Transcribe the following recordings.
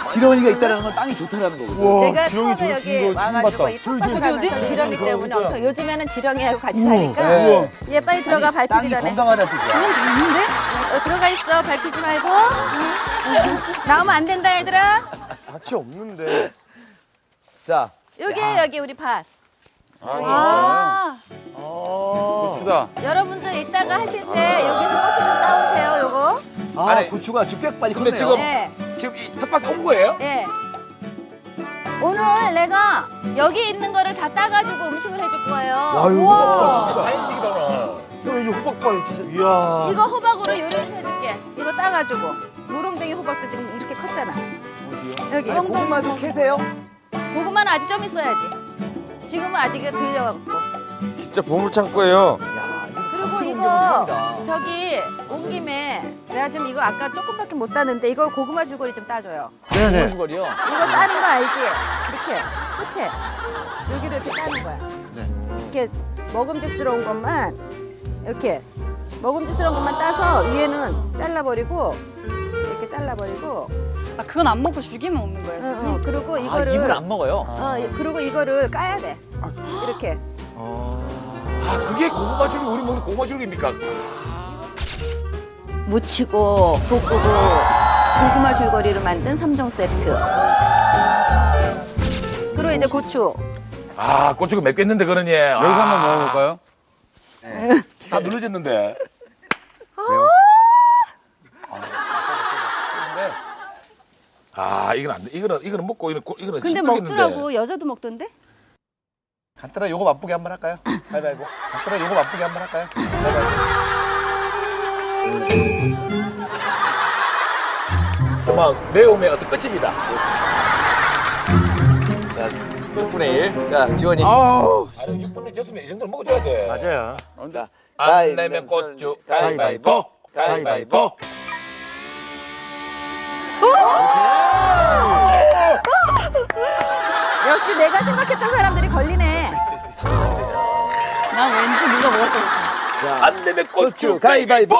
지렁이가 있다는 건 땅이 좋다라는 거거든. 내가 처음에 여기 와가지고 이 텃밭을 하면서 지렁이 때문에 엄청 요즘에는 지렁이하고 같이 사니까 얘 빨리 들어가 밟히기 땅이 전에 건강하다는 뜻이야. 들어가 있어 밟히지 말고 나오면 안 된다 얘들아. 밭이 없는데. 자, 여기 우리 밭. 고추다. 여러분들 이따가 하실 때 여기서 고추 좀 따오세요 요거. 아, 고추가 주격빨이 근데 컸네요. 네. 지금 이 텃밭에 온 거예요? 예. 오늘 내가 여기 있는 거를 다 따가지고 음식을 해줄 거예요. 아유, 진짜. 자연식이다. 형, 이제 호박밭이 진짜. 이야. 이거 호박으로 요리 좀 해줄게. 이거 따가지고. 무롱댕이 호박도 지금 이렇게 컸잖아. 어디요? 여기. 고구마도 캐세요? 고구마는 아직 좀 있어야지. 지금은 아직 들려갖고. 진짜 보물창고예요. 그리고 이거 저기 온 김에 내가 지금 이거 아까 조금밖에 못 따는데 이거 고구마 줄거리 좀 따줘요. 네네. 줄거리요? 이거 따는 거 알지? 이렇게 끝에 여기를 이렇게 따는 거야. 이렇게 먹음직스러운 것만 이렇게 먹음직스러운 것만 따서 위에는 잘라버리고 이렇게 잘라버리고. 아, 그건 안 먹고 죽이면 먹는 거예요? 그리고 아, 이거를 입을 안 먹어요? 그리고 이거를 까야 돼. 이렇게. 아, 그게 고구마 줄기, 우리 먹는 고구마 줄기입니까? 무치고 볶고 고구마 줄거리로 만든 3종 세트. 그리고 이제 고추. 아, 고추가 맵겠는데, 그러니. 여기서 한번 먹어볼까요? 다 눌러졌는데. 아, 이건 안 돼. 이거는 먹고, 이거는 근데 씹겠는데. 먹더라고. 여자도 먹던데? 간단하 요거 맛보기 한번 할까요? 가위바위보. 간단하 요거 맛보기 한번 할까요? 정말 매움의 어떤 끝입니다. 자, 6분의 1. 자, 지원이. 아우. 아니, 6분의 졌으면 이 정도는 먹어줘야 돼. 맞아요. 자, 안 내면 고추, 가위바위보, 가위바위보. 역시 내가 생각했던 사람들이 걸리네. 난 왠지 누가 먹을 것 같아. 안 내면 고추, 가위바위보.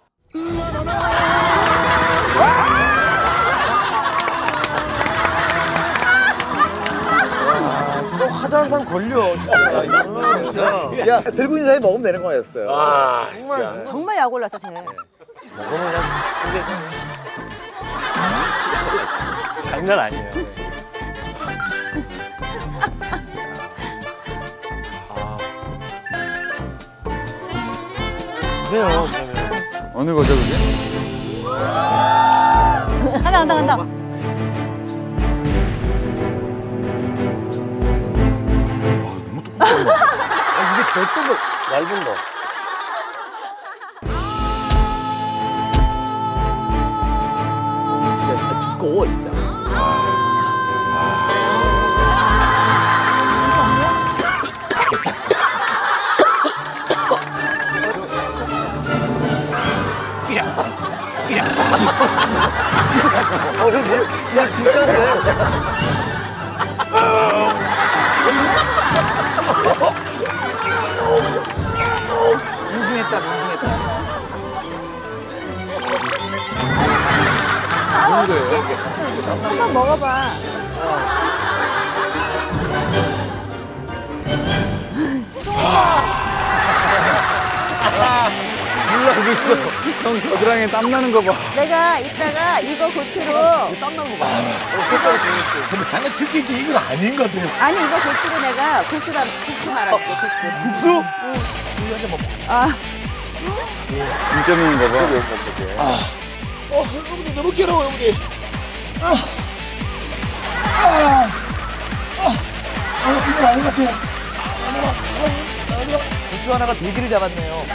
또 하자는 사람 걸려. 진짜. 이거는 진짜. 야, 들고 있는 사람이 먹으면 되는 거였어요. 아, 진짜. 정말 약 올랐어, 쟤. 먹으면 그냥 장난 아니에요. 그래요. 어느 거죠, 그게? 간다. 이게 더 얇은 거. 진짜 두꺼워, 진짜. 야, 진짜인데. 민중했다. 한번 먹어봐. 놀라고 있어. 형 겨드랑이에 땀 나는 거 봐. 내가 이따가 이거 고추로 근데 장난칠 게 있지, 이건 아닌 것 같아요. 아니 이거 고추로 내가 국수 말았어 국수. 국수? 진짜 매운 거 봐. 여러분들 너무 괴로워, 여러분들. 이건 아닌 것 같아요. 고추 하나가 돼지를 잡았네요.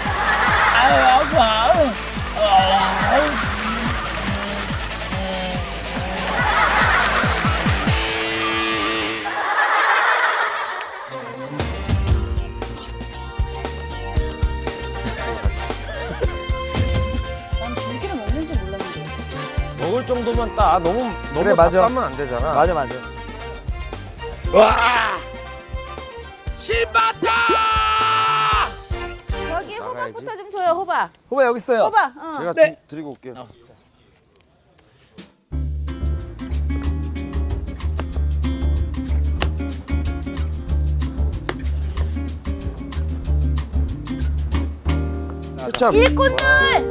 난 줄기를 먹는지 몰랐는데. 먹을 정도만 따. 너무 그래, 맞아. 따면 안 되잖아. 맞아. 와! 신봤다! 저기 호박부터 좀 줘요 호박. 호박 여기 있어요. 호박. 제가 네. 드리고 올게요. 참. 일꾼들!